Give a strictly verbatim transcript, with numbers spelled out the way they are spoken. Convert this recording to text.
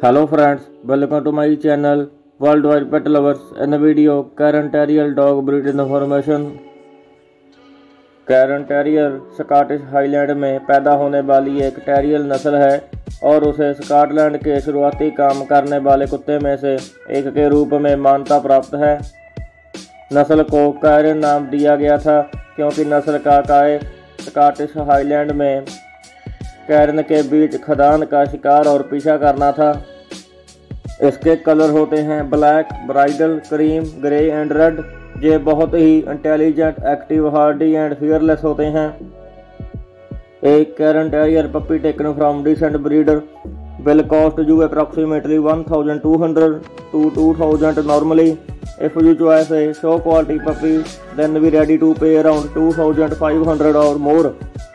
Hello friends, welcome to my channel Worldwide Pet Lovers. In the video, Cairn Terrier dog breed information. Cairn terrier Scottish Highland में पैदा होने वाली एक terrier नस्ल है और उसे स्कॉटलैंड के शुरुआती काम करने वाले कुत्ते में से एक के रूप में मान्यता प्राप्त है। नस्ल को कैरन नाम दिया गया था क्योंकि नस्ल का काय स्कॉटिश हाईलैंड में कैरन के बीच खदान का शिकार और पीछा करना था। इसके कलर होते हैं black, brindle, cream, grey and red. ये बहुत ही intelligent, active, hardy and fearless होते हैं। एक Cairn terrier puppy taken from decent breeder will cost you approximately one thousand two hundred to two thousand normally. If you choose a show quality puppy, then be ready to pay around two thousand five hundred or more.